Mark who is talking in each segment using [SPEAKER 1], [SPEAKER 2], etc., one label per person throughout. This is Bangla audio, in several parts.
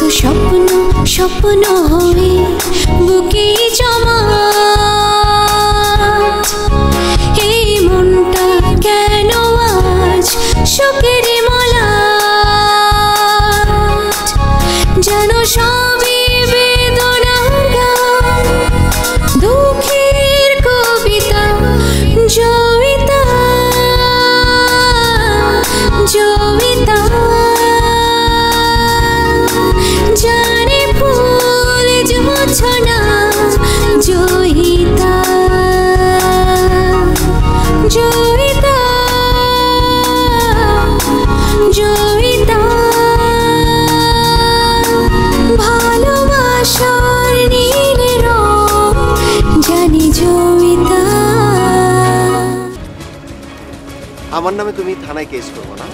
[SPEAKER 1] স্বপ্ন স্বপ্ন হয়ে বুকে জমা এই মনটা কেন আজ শোকের মলা যেন সবই বেদনার গান দুঃখের কবিতা জয়িতা জয়িতা জানে ফুল জোছনা জয়িতা জয়িতা জয়িতা ভালোবাসার নীল রং জানি জয়িতা।
[SPEAKER 2] আমার নামে তুমি থানায় কেস করবো না?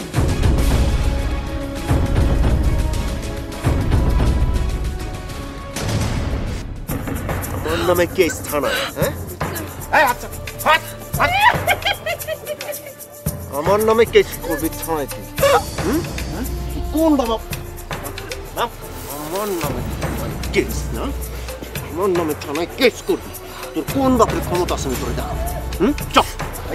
[SPEAKER 2] আমার নামে কেস থানায়? হ্যাঁ আমার নামে কেস করবি থানায়? কোন বাবা? আমার নামে কেস না? আমার নামে থানায় কেস করবি? তোর কোন বাপের ক্ষমতা আছে আমি তোরে দেখাবো। চল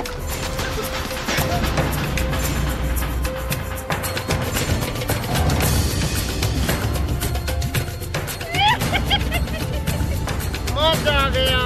[SPEAKER 2] मजा आ गया।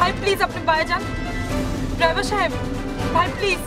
[SPEAKER 3] ভাই প্লিজ আপনি বাইরে যান। ড্রাইভার সাহেব, ভাই প্লিজ।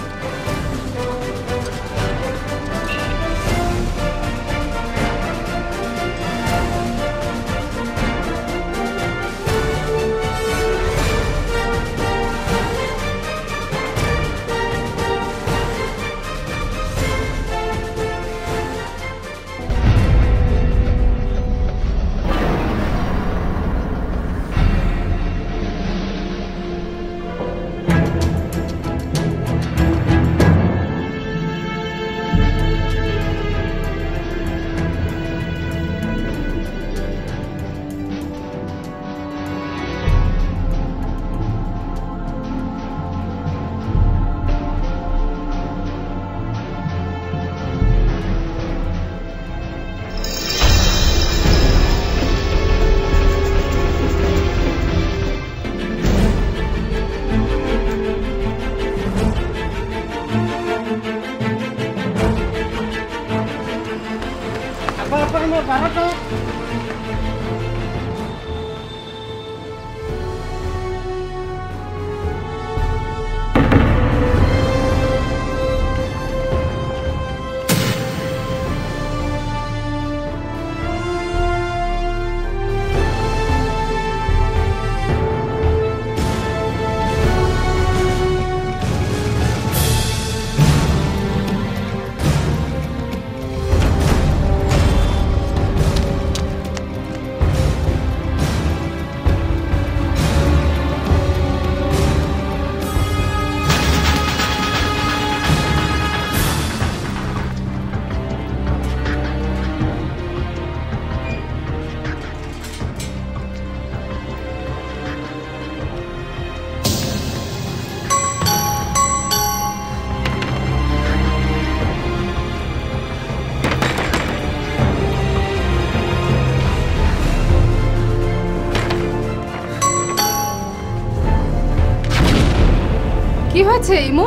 [SPEAKER 4] কি হয়েছে ইমু?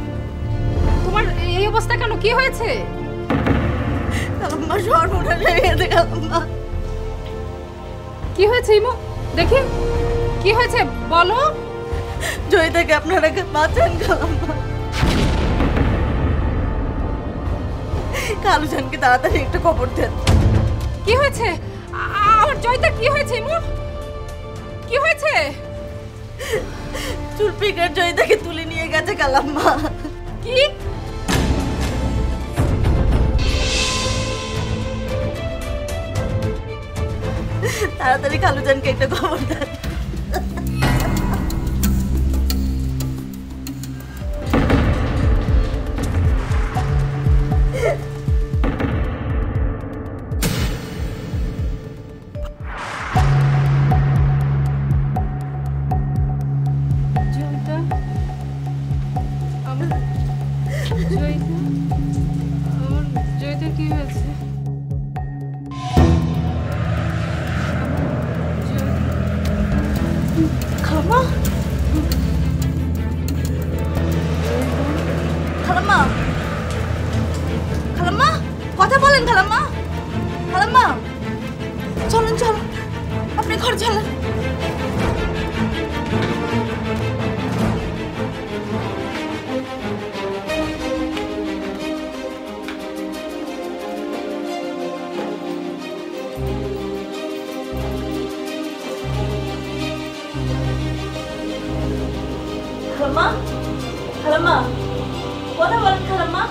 [SPEAKER 4] তোমার এই অবস্থা কেন? কি হয়েছে?
[SPEAKER 3] আম্মা সর্বনাশ হয়ে গেছে আম্মা।
[SPEAKER 4] কি হয়েছে ইমু? দেখি কি হয়েছে বলো।
[SPEAKER 3] জয়িতাকে আপনারা বাঁচান আম্মা। কালুজানকে তাড়াতাড়ি একটা খবর দেন।
[SPEAKER 4] কি হয়েছে? আমার জয়িতা কি হয়েছে ইমু? কি হয়েছে?
[SPEAKER 3] চুলপিকার জয়িতাকে তুলে নিয়ে গেছে কালাম্মা।
[SPEAKER 4] কি?
[SPEAKER 3] তাড়াতাড়ি কালুজানকে একটা খবর দেন।
[SPEAKER 4] জয়িতা কি হয়েছে?
[SPEAKER 3] খালাম্মা, খালাম্মা, খালাম্মা, কথা বলেন খালাম্মা। খালাম্মা চলেন চলেন, আপনি ঘর চলেন। খালাম্মা, খালাম্মা, কথা বলেন খালাম্মা।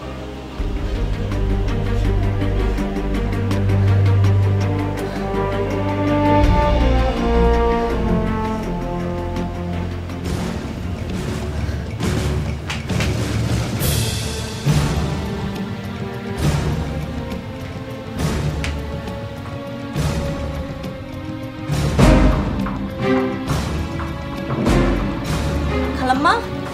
[SPEAKER 3] খালাম্মা,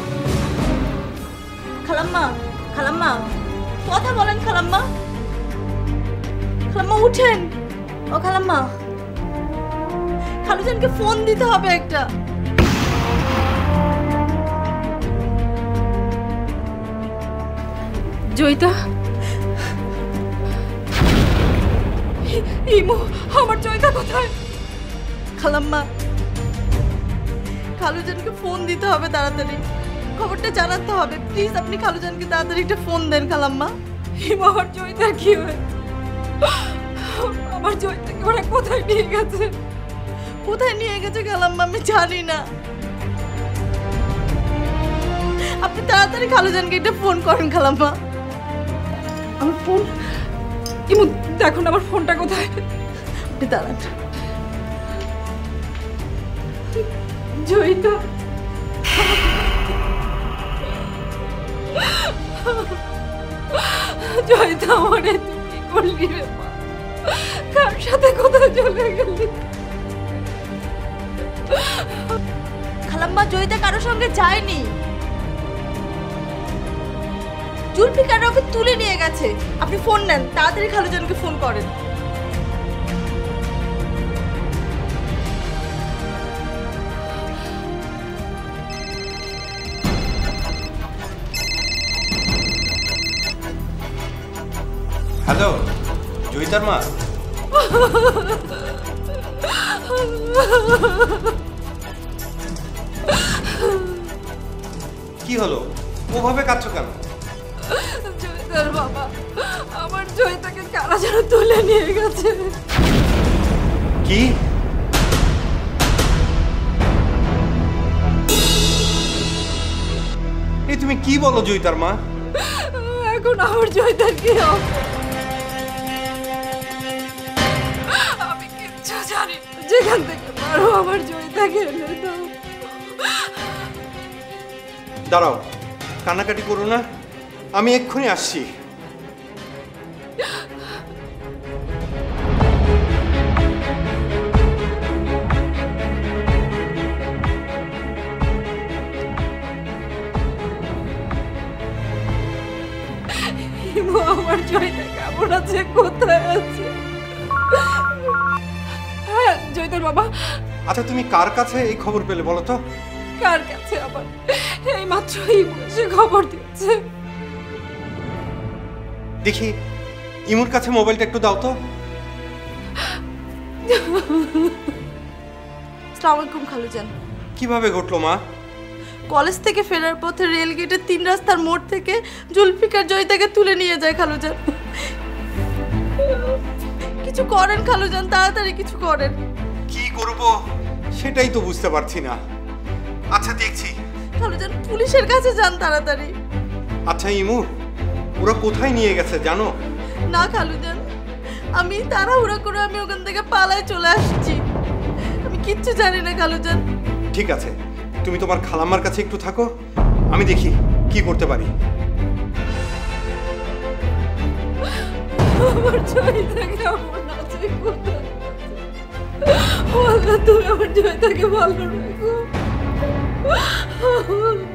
[SPEAKER 3] খালাম্মা, খালাম্মা, কথা বলেন খালাম্মা। খালাম্মা উঠেন। ও খালাম্মা, খালুজানকে ফোন দিতে হবে একটা।
[SPEAKER 4] জয়িতা,
[SPEAKER 3] ইমু, আমার জয়িতা কোথায়? খালাম্মা, খালুজানকে ফোন দিতে হবে তাড়াতাড়ি, খবরটা জানাতে হবে। প্লিজ আপনি খালুজানকে তাড়াতাড়ি একটা ফোন দেন খালাম্মা।
[SPEAKER 4] হিমা, আমার জয়িতার কি হয়েছে? আমার জয়িতাকে ওরা কোথায় নিয়ে গেছে?
[SPEAKER 3] কোথায় নিয়ে গেছে খালাম্মা আমি জানি না। আপনি তাড়াতাড়ি খালুজানকে একটা ফোন করেন খালাম্মা।
[SPEAKER 4] আমার ফোন? ইমু দেখো না আমার ফোনটা কোথায়।
[SPEAKER 3] আপনি দাঁড়ান।
[SPEAKER 4] জয়িতা, জয়িতা আমারে তুই কি করলি রে মা? কার সাথে কোথায় চলে গেলি?
[SPEAKER 3] খালাম্মা জয়িতা কারোর সঙ্গে যায়নি, জুলফিকার ওকে তুলে নিয়ে গেছে। আপনি ফোন নেন, তাড়াতাড়ি খালুজানকে ফোন করেন।
[SPEAKER 5] হ্যালো, জয়িতার মা? কি হলো, ওভাবে কাঁদছো কেন?
[SPEAKER 4] জয়িতার বাবা, আমার জয়িতাকে কারা যেন তুলে নিয়ে গেছে।
[SPEAKER 5] কি? এই তুমি কি বলো জয়িতার মা?
[SPEAKER 4] এখন আমার জয়িতার কি হবে? আমি কিচ্ছু জানি না। যেখান থেকে পারো আমার জয়িতাকে এনে দাও।
[SPEAKER 5] দাঁড়াও, কান্নাকাটি করো না, আমি এক্ষুনি আসছি।
[SPEAKER 4] হিমু, আমার জয়িতা কেমন আছে, কোথায় আছে? হ্যাঁ জয়িতার বাবা।
[SPEAKER 5] আচ্ছা, তুমি কার কাছে এই খবর পেলে বলো তো?
[SPEAKER 4] কার কাছে আবার? এই মাত্র হিমু এসে খবর দিচ্ছে।
[SPEAKER 5] দেখি ইমুর কাছে মোবাইলটা একটু দাও তো।
[SPEAKER 3] আসসালামু আলাইকুম খালুজান।
[SPEAKER 5] কিভাবে ঘটলো মা?
[SPEAKER 3] কলেজ থেকে ফেরার পথে রেল গেটের 3 রাস্তার মোড় থেকে জুলফিকার জয়িতাকে তুলে নিয়ে যায় খালুজান। কিছু করেন খালুজান, তাড়াতাড়ি কিছু করেন।
[SPEAKER 5] কি করব সেটাই তো বুঝতে পারছি না। আচ্ছা দেখছি।
[SPEAKER 3] খালুজান পুলিশের কাছে যান তাড়াতাড়ি।
[SPEAKER 5] আচ্ছা ইমু, ওরা কোথায় নিয়ে গেছে জানো?
[SPEAKER 3] না খালুজান, আমি তাড়াহুড়া করে আমি ওখান থেকে পালায় চলে আসছি। আমি কিচ্ছু জানি না খালুজান।
[SPEAKER 5] ঠিক আছে, তুমি তোমার খালাম্মার কাছে একটু থাকো, আমি দেখি কি করতে পারি।
[SPEAKER 4] আমার জয়িতা কেমন আছে, কোথায় আছে? আল্লাহ, তুমি আমার জয়িতাকে ভালো রাখো।